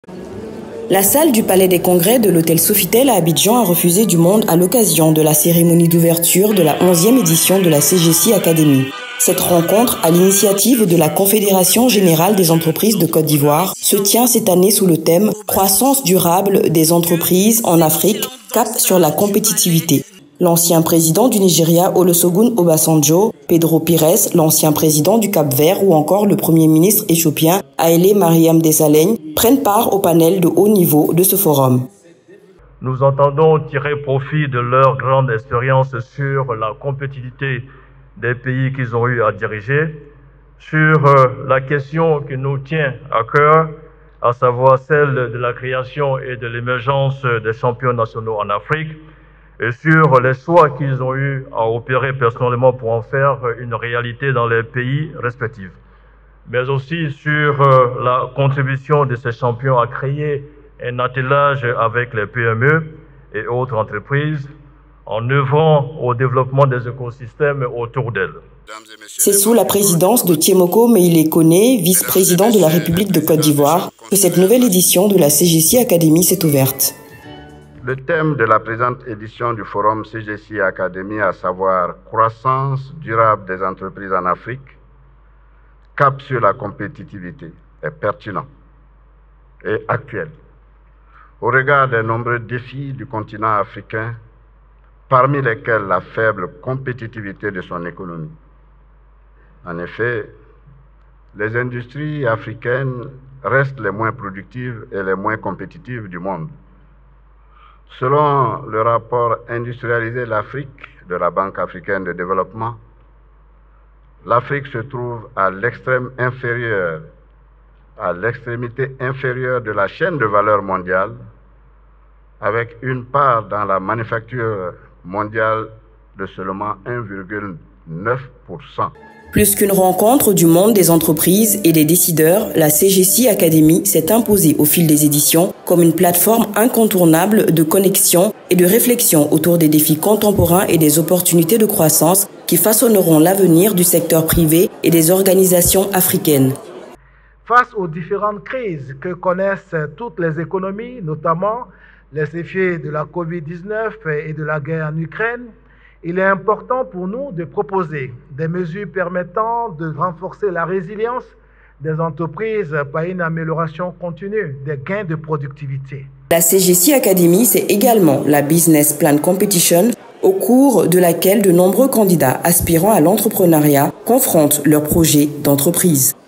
La salle du Palais des Congrès de l'hôtel Sofitel à Abidjan a refusé du monde à l'occasion de la cérémonie d'ouverture de la 11e édition de la CGC Academy. Cette rencontre, à l'initiative de la Confédération générale des entreprises de Côte d'Ivoire, se tient cette année sous le thème « Croissance durable des entreprises en Afrique, cap sur la compétitivité ». L'ancien président du Nigeria, Olusegun Obasanjo, Pedro Pires, l'ancien président du Cap-Vert ou encore le premier ministre éthiopien Haïlé Mariam Desalegn prennent part au panel de haut niveau de ce forum. Nous entendons tirer profit de leur grande expérience sur la compétitivité des pays qu'ils ont eu à diriger, sur la question qui nous tient à cœur, à savoir celle de la création et de l'émergence des champions nationaux en Afrique, et sur les choix qu'ils ont eu à opérer personnellement pour en faire une réalité dans les pays respectifs, mais aussi sur la contribution de ces champions à créer un attelage avec les PME et autres entreprises en œuvrant au développement des écosystèmes autour d'elles. C'est sous la présidence de Thiemoko Meïlé Koné, vice-président de la République de Côte d'Ivoire, que cette nouvelle édition de la CGC Academy s'est ouverte. Le thème de la présente édition du forum CGC Academy, à savoir « Croissance durable des entreprises en Afrique, cap sur la compétitivité », est pertinent et actuel. Au regard des nombreux défis du continent africain, parmi lesquels la faible compétitivité de son économie. En effet, les industries africaines restent les moins productives et les moins compétitives du monde. Selon le rapport Industrialiser l'Afrique de la Banque africaine de développement, l'Afrique se trouve à l'extrémité inférieure de la chaîne de valeur mondiale, avec une part dans la manufacture mondiale de seulement 1,9%. Plus qu'une rencontre du monde des entreprises et des décideurs, la CGC Academy s'est imposée au fil des éditions comme une plateforme incontournable de connexion et de réflexion autour des défis contemporains et des opportunités de croissance qui façonneront l'avenir du secteur privé et des organisations africaines. Face aux différentes crises que connaissent toutes les économies, notamment les effets de la Covid-19 et de la guerre en Ukraine, il est important pour nous de proposer des mesures permettant de renforcer la résilience des entreprises par une amélioration continue des gains de productivité. La CGC Academy, c'est également la Business Plan Competition, au cours de laquelle de nombreux candidats aspirant à l'entrepreneuriat confrontent leurs projets d'entreprise.